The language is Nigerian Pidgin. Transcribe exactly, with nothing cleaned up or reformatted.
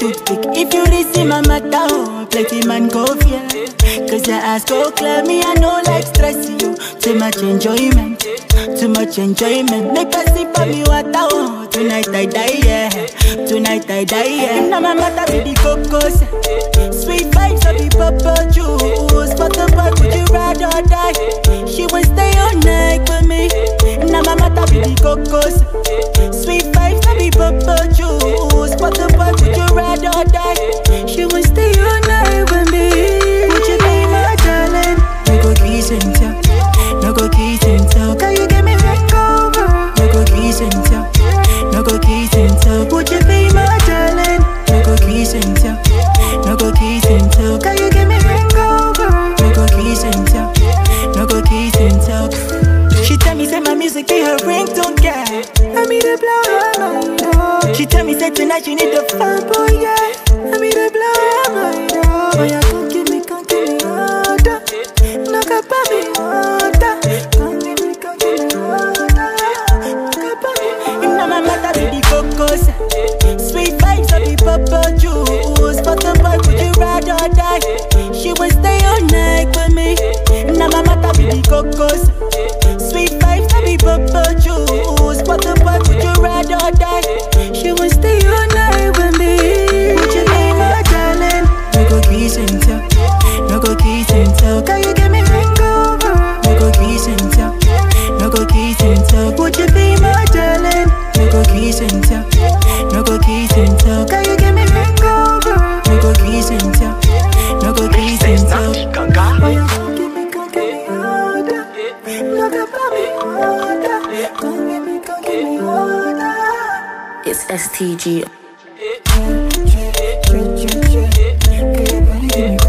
toothpick. If you receive my matter, oh, plenty man go fear. Cause your ass go clear me, I know like stress you. Too much enjoyment, too much enjoyment. Make us sip on me water, oh. Tonight I die, yeah. Tonight I die, yeah. Now my matter be the cocos. Sweet vibes of the purple juice. But the boy, would you ride or die? She won't stay all night with me. Now my matter be the cocos. Sweet vibes of the purple juice. But the boy, would you ride or die? She won't stay all night with me. Would you be my darling? No go kiss and tell. No go kiss and tell. Can you give me hangover? No go kiss and tell. No go kiss and tell. Would you be my darling? No go kiss and tell. No go kiss and tell. Can you give me hangover? No go kiss and tell. No go kiss and tell. She tell me say my music in her ringtone, yeah. I mean to blow her mind, oh. She tell me say tonight she need a fun boy, yeah. I mean to blow her mind, oh. Oh yeah, come give me, come give me water. Knock up on me water. Come give me, come give me water. Knock up on me water. And now my matter be the cocos. Sweet vibes of the purple juice. But the boy, would you ride or die? She will stay all night with me. Now my matter be the cocos. Sweet vibes of the purple juice. But the boy, would you ride or die? She will stay all night with me. Would you be my darling? No go kiss and tell. No go kiss and tell. Can you give me hangover? No go kiss and tell. No go kiss and tell. Would you be my darling? No go kiss and tell. No go kiss and tell. Can you give me hangover? No go kiss and tell. No go kiss and tell. Oh yeah, come give me, come give me water. Look up at me water. Come give me, come give me water. It's S T G. Give me